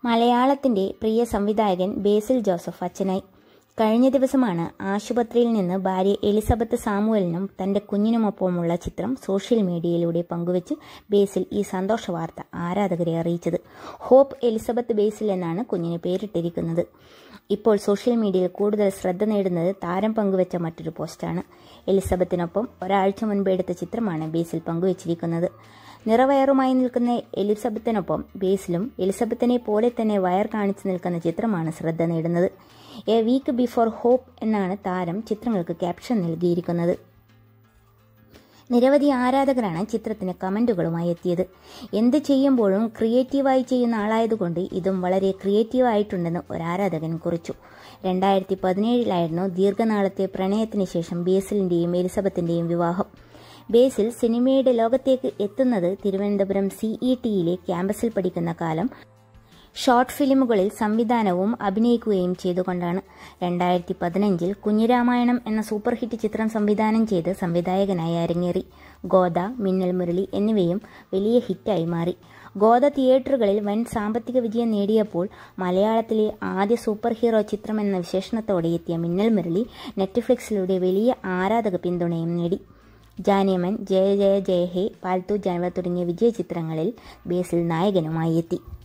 മലയാളത്തിന്റെ പ്രിയ സംവിധായകൻ ബേസിൽ ജോസഫ് അച്ഛനായി. കഴിഞ്ഞ ദിവസമാണ് ആശുപത്രിയിൽ നിന്ന് ഭാര്യ എലിസബത്ത് സാമുവലിനും തന്റെ കുഞ്ഞിനുമൊപ്പമുള്ള ചിത്രം സോഷ്യൽ മീഡിയയിലൂടെ പങ്കുവച്ച് ബേസിൽ ഈ സന്തോഷ വാർത്ത ആരാധകരെ അറിയിച്ചത്. ഹോപ്പ് എലിസബത്ത് ബേസിൽ എന്നാണ് കുഞ്ഞിന് പേരിട്ടിരിക്കുന്നത്. ഇപ്പോൾ സോഷ്യൽ മീഡിയയിൽ കൂടുതൽ ശ്രദ്ധ നേടുന്നത് താരം പങ്കുവച്ച മറ്റൊരു പോസ്റ്റാണ്. എലിസബത്തിനൊപ്പം ഒരാഴ്ച മുൻപ് എടുത്ത ചിത്രമാണ് ബേസിൽ പങ്കുവച്ചിരിക്കുന്നത്. നിറവയറുമായി നിൽക്കുന്ന എലിസബത്തിനൊപ്പം ബേസിലും എലിസബത്തിനെ പോലെ തന്നെ വയർ കാണിച്ചു നിൽക്കുന്ന ചിത്രമാണ് ശ്രദ്ധ നേടുന്നത്. എ വീക്ക് ബിഫോർ ഹോപ്പ് എന്നാണ് താരം ചിത്രങ്ങൾക്ക് ക്യാപ്ഷൻ നൽകിയിരിക്കുന്നത്. നിരവധി ആരാധകരാണ് ചിത്രത്തിന് കമന്റുകളുമായി എത്തിയത്. എന്ത് ചെയ്യുമ്പോഴും ക്രിയേറ്റീവായി ചെയ്യുന്ന ആളായതുകൊണ്ട് ഇതും വളരെ ക്രിയേറ്റീവായിട്ടുണ്ടെന്ന് ഒരാരാധകൻ കുറിച്ചു. 2017 ദീർഘനാളത്തെ പ്രണയത്തിന് ശേഷം ബേസിലിന്റെയും എലിസബത്തിന്റെയും വിവാഹം. ബേസിൽ സിനിമയുടെ ലോകത്തേക്ക് എത്തുന്നത് തിരുവനന്തപുരം CETയിലെ ക്യാമ്പസിൽ പഠിക്കുന്ന കാലം ഷോർട്ട് ഫിലിമുകളിൽ സംവിധാനവും അഭിനയിക്കുകയും ചെയ്തുകൊണ്ടാണ്. 2015 കുഞ്ഞിരാമായണം എന്ന സൂപ്പർ ഹിറ്റ് ചിത്രം സംവിധാനം ചെയ്ത് സംവിധായകനായി അരങ്ങേറി. ഗോദ, മിന്നൽ മുരളി എന്നിവയും വലിയ ഹിറ്റായി മാറി. ഗോദ തിയേറ്ററുകളിൽ വൻ സാമ്പത്തിക വിജയം നേടിയപ്പോൾ മലയാളത്തിലെ ആദ്യ സൂപ്പർ ഹീറോ ചിത്രം എന്ന വിശേഷണത്തോടെ എത്തിയ മിന്നൽ മുരളി നെറ്റ്ഫ്ലിക്സിലൂടെ വലിയ ആരാധക പിന്തുണയും നേടി. ജാനേമൻ, ജയ ജയ ജയ ഹേ, പാൽത്തു ജാനവ തുടങ്ങിയ വിജയ ചിത്രങ്ങളിൽ ബേസിൽ നായകനുമായി എത്തി.